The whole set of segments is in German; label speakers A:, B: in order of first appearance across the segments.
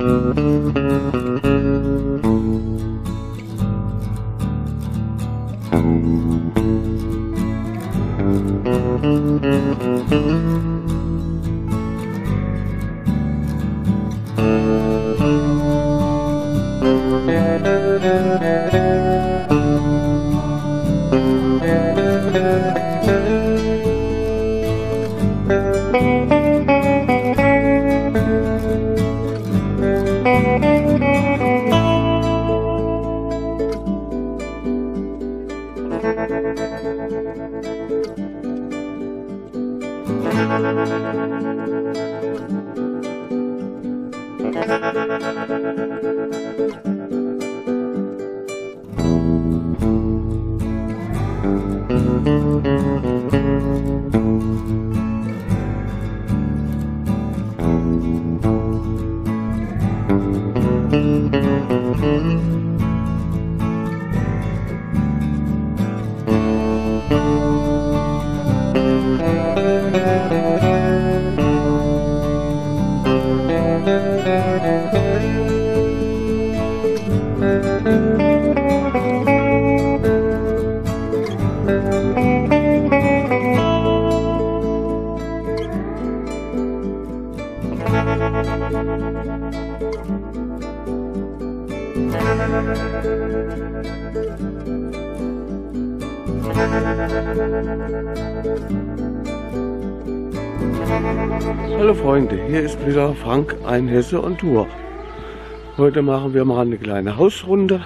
A: Hallo Freunde, hier ist wieder Frank, ein Hesse on Tour. Heute machen wir mal eine kleine Hausrunde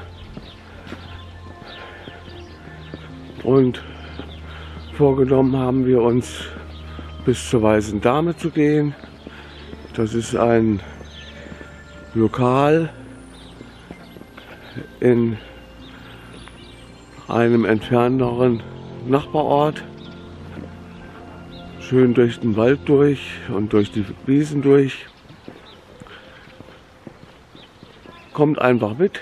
A: und vorgenommen haben wir uns bis zur Weißen Dame zu gehen. Das ist ein Lokal in einem entfernteren Nachbarort. Schön durch den Wald durch und durch die Wiesen durch. Kommt einfach mit.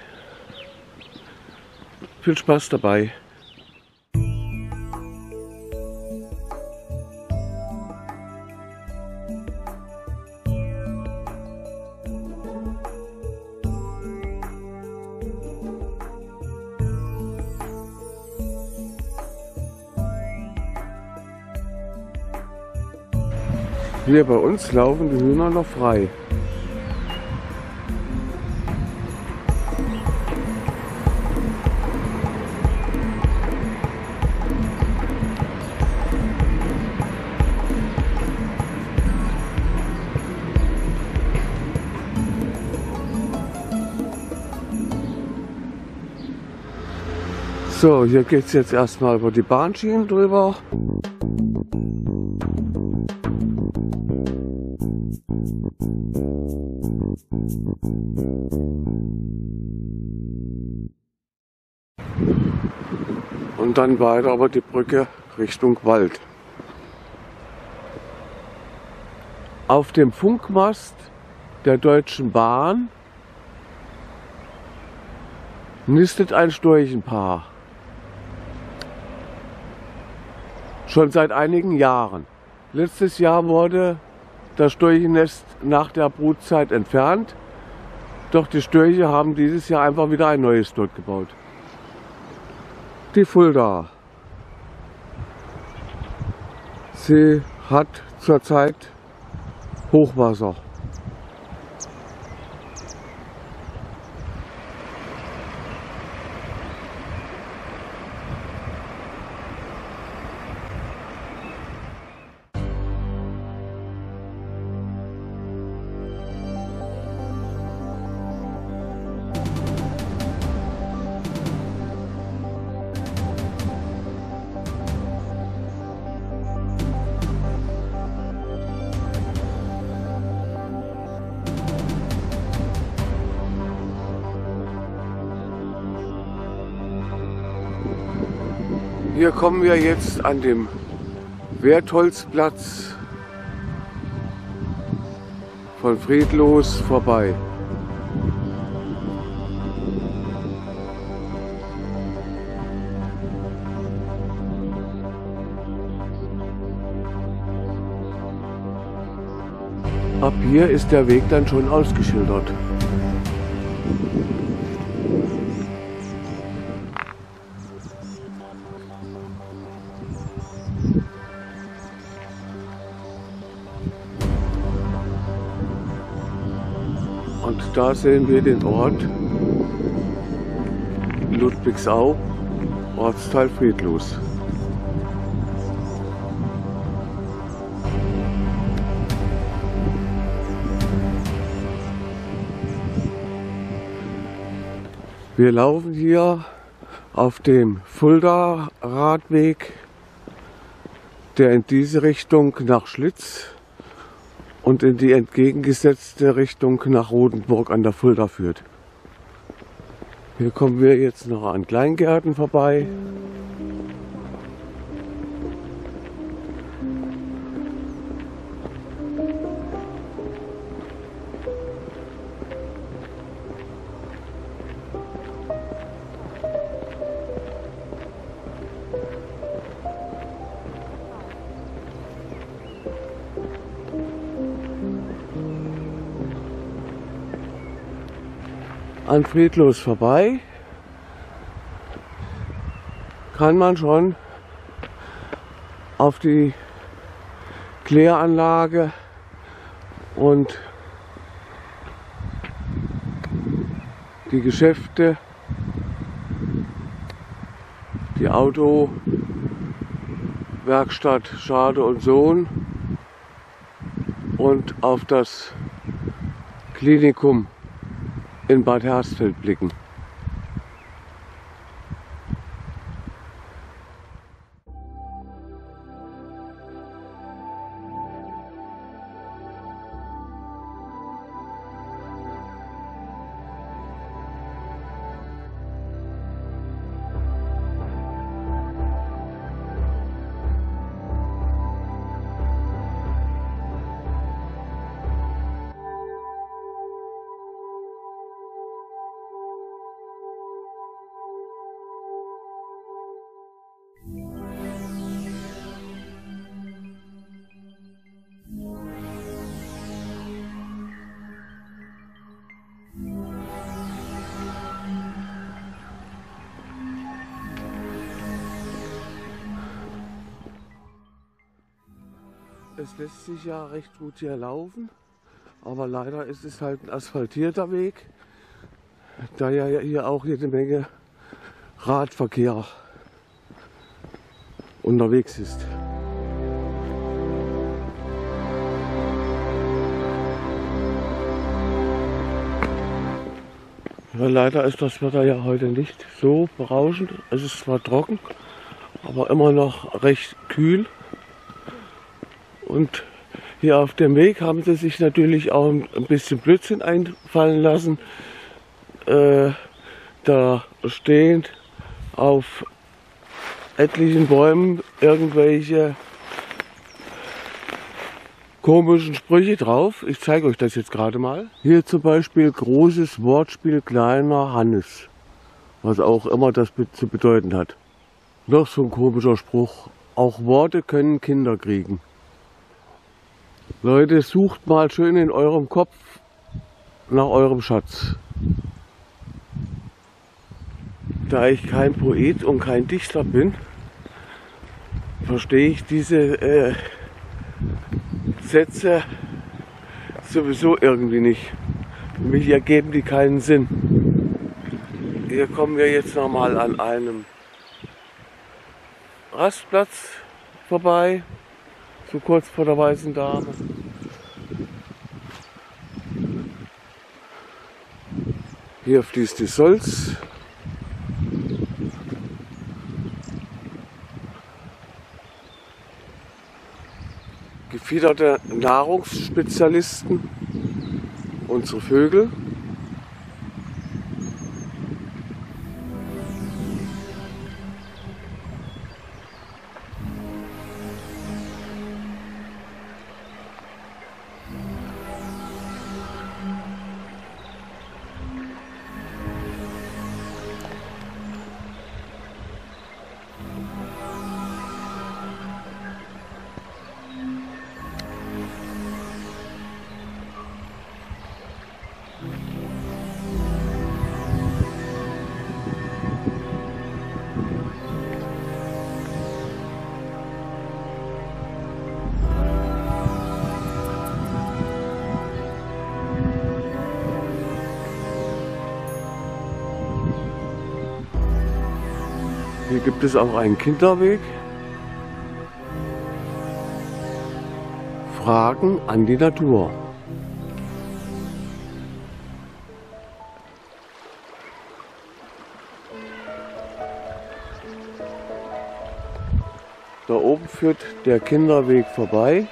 A: Viel Spaß dabei. Hier bei uns laufen die Hühner noch frei. So, hier geht es jetzt erstmal über die Bahnschienen drüber. Und dann weiter über die Brücke Richtung Wald. Auf dem Funkmast der Deutschen Bahn nistet ein Storchenpaar. Schon seit einigen Jahren. Letztes Jahr wurde das Storchennest nach der Brutzeit entfernt, doch die Störche haben dieses Jahr einfach wieder ein neues dort gebaut. Die Fulda. Sie hat zurzeit Hochwasser. Hier kommen wir jetzt an dem Wertholzplatz von Friedlos vorbei. Ab hier ist der Weg dann schon ausgeschildert. Und da sehen wir den Ort Ludwigsau, Ortsteil Friedlos. Wir laufen hier auf dem Fulda-Radweg, der in diese Richtung nach Schlitz und in die entgegengesetzte Richtung nach Rodenburg an der Fulda führt. Hier kommen wir jetzt noch an Kleingärten vorbei. An Friedlos vorbei kann man schon auf die Kläranlage und die Geschäfte, die Autowerkstatt Schade und Sohn und auf das Klinikum in Bad Hersfeld blicken. Es lässt sich ja recht gut hier laufen, aber leider ist es halt ein asphaltierter Weg, da ja hier auch jede Menge Radverkehr unterwegs ist. Ja, leider ist das Wetter ja heute nicht so berauschend. Es ist zwar trocken, aber immer noch recht kühl. Und hier auf dem Weg haben sie sich natürlich auch ein bisschen Blödsinn einfallen lassen. Da stehen auf etlichen Bäumen irgendwelche komischen Sprüche drauf. Ich zeige euch das jetzt gerade mal. Hier zum Beispiel großes Wortspiel kleiner Hannes. Was auch immer das zu bedeuten hat. Noch so ein komischer Spruch. Auch Worte können Kinder kriegen. Leute, sucht mal schön in eurem Kopf nach eurem Schatz. Da ich kein Poet und kein Dichter bin, verstehe ich diese Sätze sowieso irgendwie nicht. Für mich ergeben die keinen Sinn. Hier kommen wir jetzt nochmal an einem Rastplatz vorbei. So kurz vor der Weißen Dame. Hier fließt die Solz. Gefiederte Nahrungsspezialisten, unsere Vögel. Hier gibt es auch einen Kinderweg. Fragen an die Natur. Da oben führt der Kinderweg vorbei.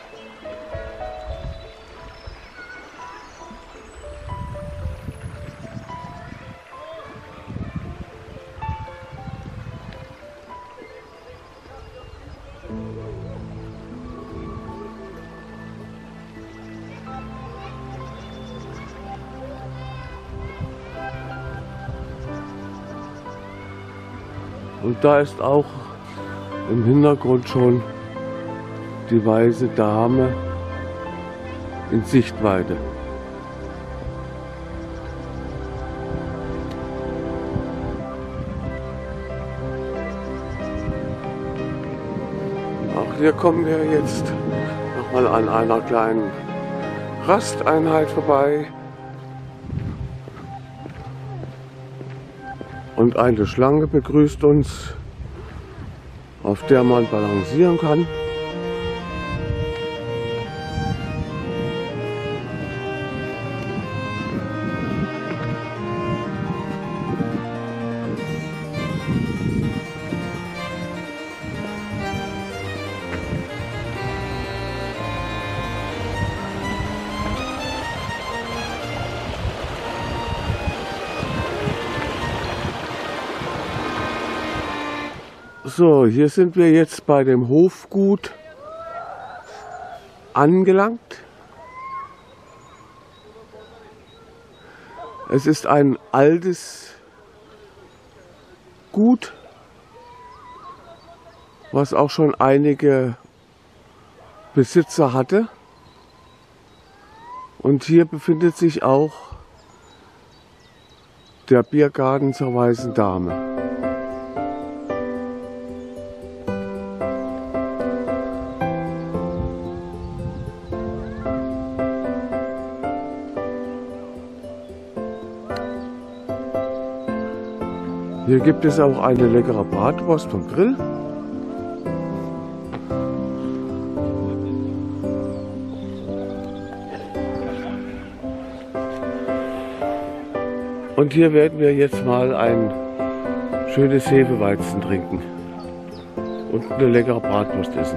A: Und da ist auch im Hintergrund schon die Weiße Dame in Sichtweite. Auch hier kommen wir jetzt nochmal an einer kleinen Rasteinheit vorbei. Und eine Schlange begrüßt uns, auf der man balancieren kann. So, hier sind wir jetzt bei dem Hofgut angelangt. Es ist ein altes Gut, was auch schon einige Besitzer hatte. Und hier befindet sich auch der Biergarten zur Weißen Dame. Hier gibt es auch eine leckere Bratwurst vom Grill. Und hier werden wir jetzt mal ein schönes Hefeweizen trinken und eine leckere Bratwurst essen.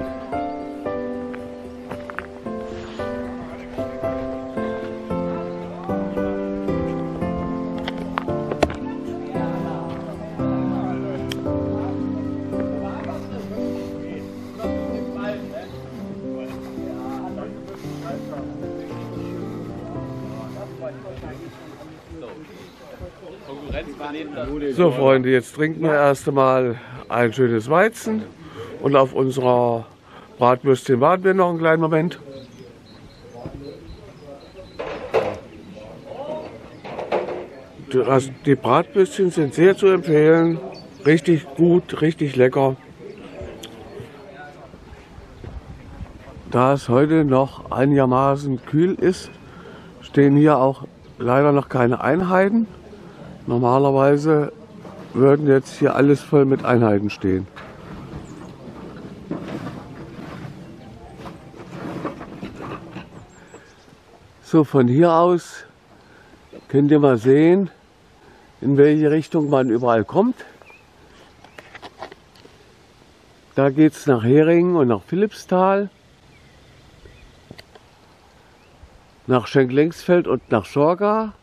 A: So Freunde, jetzt trinken wir erst einmal ein schönes Weizen und auf unserer Bratwürstchen warten wir noch einen kleinen Moment. Die Bratwürstchen sind sehr zu empfehlen, richtig gut, richtig lecker. Da es heute noch einigermaßen kühl ist, stehen hier auch leider noch keine Einheiten. Normalerweise würden jetzt hier alles voll mit Einheiten stehen. So, von hier aus könnt ihr mal sehen, in welche Richtung man überall kommt. Da geht es nach Heringen und nach Philippsthal, nach Schenklengsfeld und nach Schorga,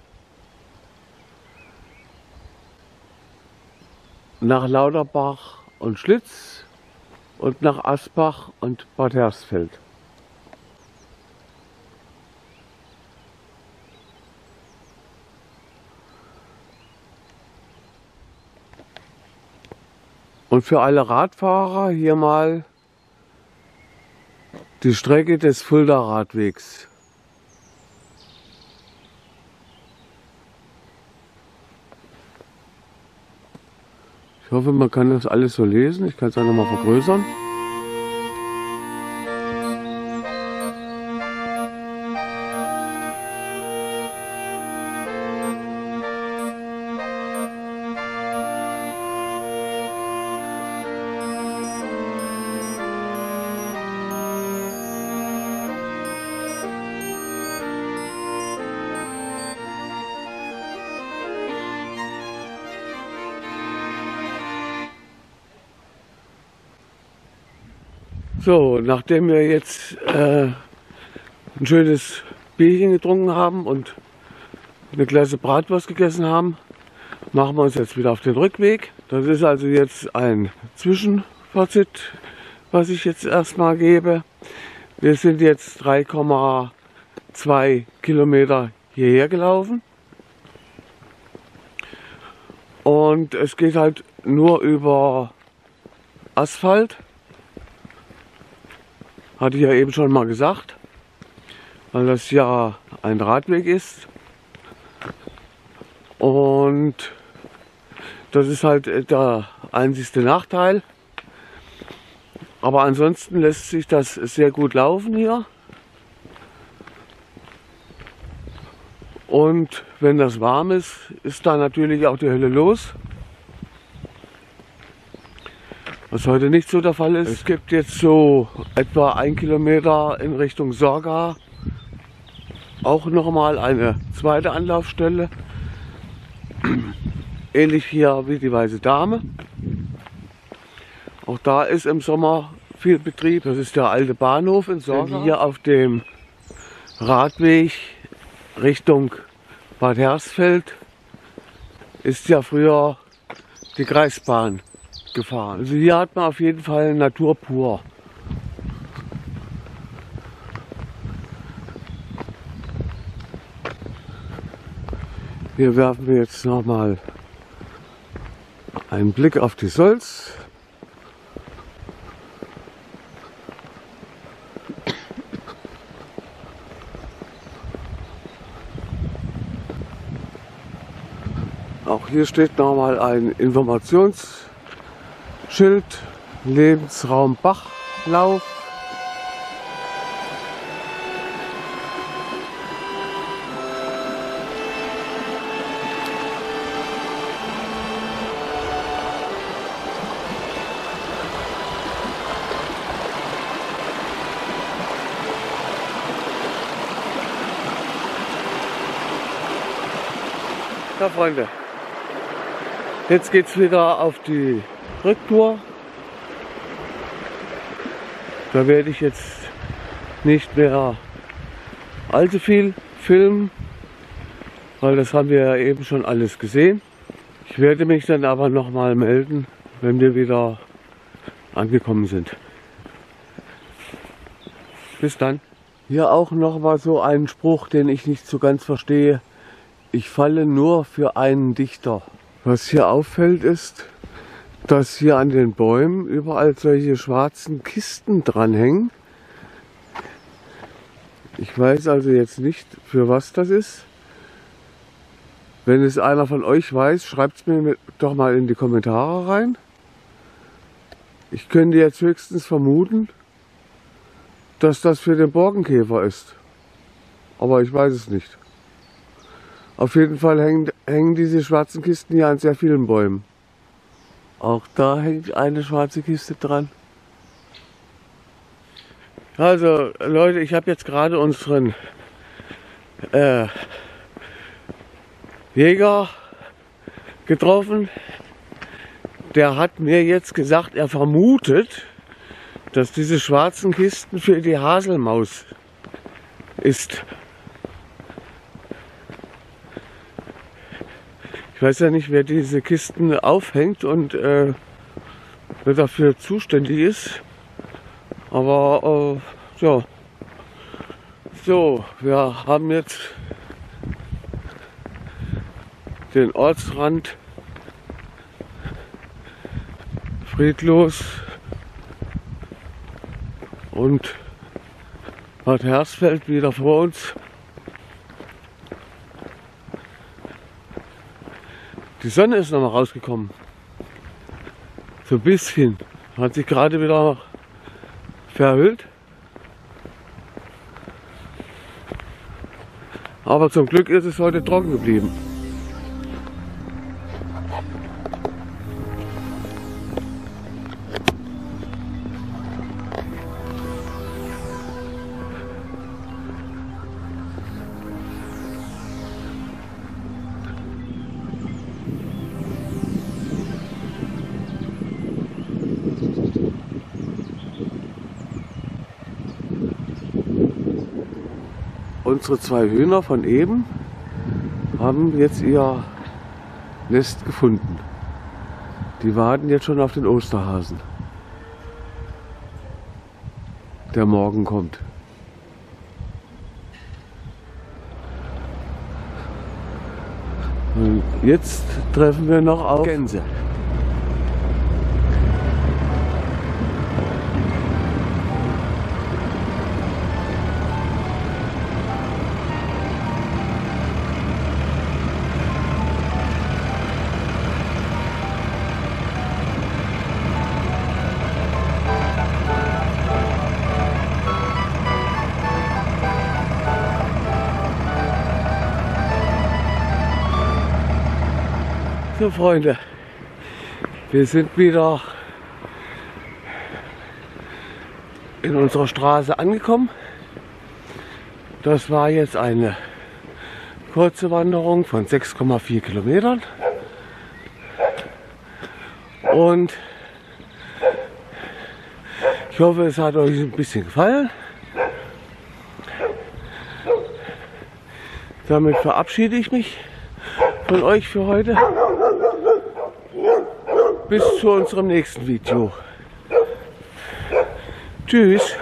A: nach Lauterbach und Schlitz und nach Asbach und Bad Hersfeld. Und für alle Radfahrer hier mal die Strecke des Fulda Radwegs. Ich hoffe, man kann das alles so lesen. Ich kann es auch noch mal vergrößern. So, nachdem wir jetzt ein schönes Bierchen getrunken haben und eine Klasse Bratwurst gegessen haben, machen wir uns jetzt wieder auf den Rückweg. Das ist also jetzt ein Zwischenfazit, was ich jetzt erstmal gebe. Wir sind jetzt 3,2 Kilometer hierher gelaufen. Und es geht halt nur über Asphalt. Hatte ich ja eben schon mal gesagt, weil das ja ein Radweg ist. Und das ist halt der einzigste Nachteil. Aber ansonsten lässt sich das sehr gut laufen hier. Und wenn das warm ist, ist da natürlich auch die Hölle los. Was heute nicht so der Fall ist. Es gibt jetzt so etwa 1 Kilometer in Richtung Sorga auch nochmal eine zweite Anlaufstelle. Ähnlich hier wie die Weiße Dame. Auch da ist im Sommer viel Betrieb. Das ist der alte Bahnhof in Sorga. Hier auf dem Radweg Richtung Bad Hersfeld ist ja früher die Kreisbahn gefahren. Also hier hat man auf jeden Fall Natur pur. Hier werfen wir jetzt nochmal einen Blick auf die Solz. Auch hier steht nochmal ein Informationsschild, Lebensraum Bachlauf. Ja, Freunde. Jetzt geht es wieder auf die Rücktour. Da werde ich jetzt nicht mehr allzu viel filmen, weil das haben wir ja eben schon alles gesehen. Ich werde mich dann aber noch mal melden, wenn wir wieder angekommen sind. Bis dann. Hier auch noch mal so ein Spruch, den ich nicht so ganz verstehe. Ich falle nur für einen Dichter. Was hier auffällt ist, dass hier an den Bäumen überall solche schwarzen Kisten dranhängen. Ich weiß also jetzt nicht, für was das ist. Wenn es einer von euch weiß, schreibt es mir doch mal in die Kommentare rein. Ich könnte jetzt höchstens vermuten, dass das für den Borkenkäfer ist. Aber ich weiß es nicht. Auf jeden Fall hängen diese schwarzen Kisten hier an sehr vielen Bäumen. Auch da hängt eine schwarze Kiste dran. Also Leute, ich habe jetzt gerade unseren Jäger getroffen. Der hat mir jetzt gesagt, er vermutet, dass diese schwarzen Kisten für die Haselmaus ist. Ich weiß ja nicht, wer diese Kisten aufhängt und wer dafür zuständig ist. Aber ja. So, wir haben jetzt den Ortsrand Friedlos und Bad Hersfeld wieder vor uns. Die Sonne ist noch mal rausgekommen. So ein bisschen. Hat sich gerade wieder verhüllt. Aber zum Glück ist es heute trocken geblieben. unsere 2 Hühner von eben haben jetzt ihr Nest gefunden. Die warten jetzt schon auf den Osterhasen, der morgen kommt. Und jetzt treffen wir noch auf Gänse. So Freunde, wir sind wieder in unserer Straße angekommen. Das war jetzt eine kurze Wanderung von 6,4 Kilometern. Und ich hoffe, es hat euch ein bisschen gefallen. Damit verabschiede ich mich von euch für heute. Bis zu unserem nächsten Video. Tschüss.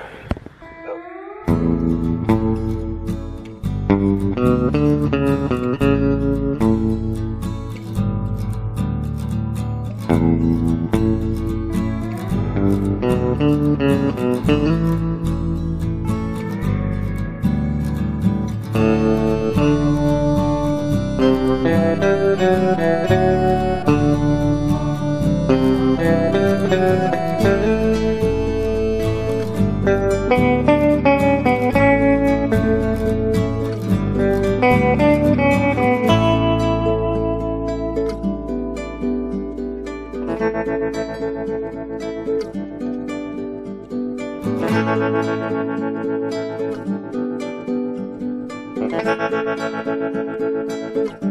B: Thank you.